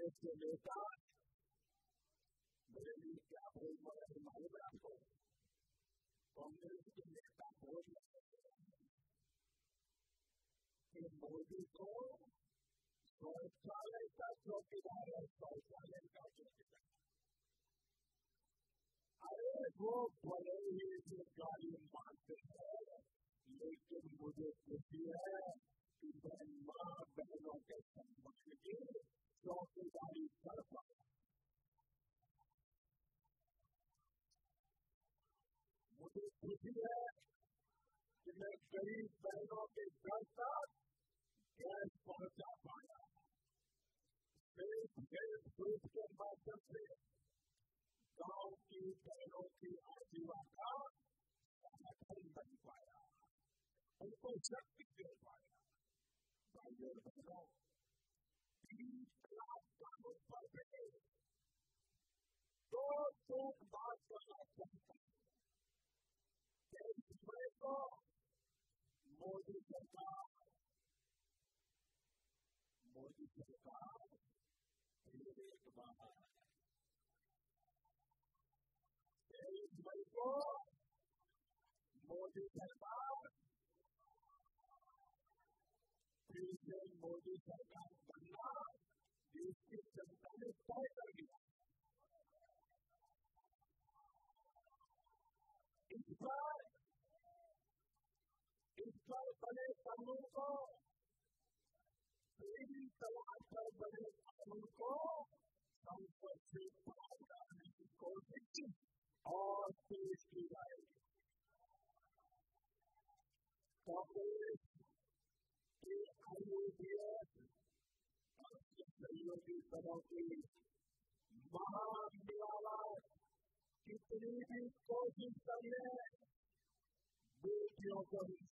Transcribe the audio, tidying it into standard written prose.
कांग्रेस के नेता मेरे लिए क्या बोल रहे हैं मालूम है आपको? कांग्रेस के नेता बोल रहे कि मोदी को शौचालय का चौकीदार है, शौचालय का चौकीदार। अरे वो भले ही इसे गाली मारते हैं, लेकिन मुझे खुशी है कि मैं माँ बहनों के सम्मान की चौकीदारी कर पाया। मुझे खुशी है कि मैं गरीब बहनों के घर तक गैस पहुंचा पाया। गैस ग्रुप के माध्यम से गांव की बहनों की आजीविका संगठन बन पाया, उनको शक्ति दे पाया। भाइयों बहनों, 30 लाख कानून पर गए तो बात करना चाहता हूं। 23 मई को मोदी सरकार फिर एक बार 23 मई को मोदी सरकार फिर से मोदी सरकार बनना देश की जनता ने तय कर दिया। इस पर बने कानून को, 3 तलाक पर बने कानून को संसद से पास करने की कोशिश और पेश की जाएगी। कांग्रेस के IAS और सहयोगी दलों की महामिलावट कितनी भी कोशिश कर ले, बेटियों को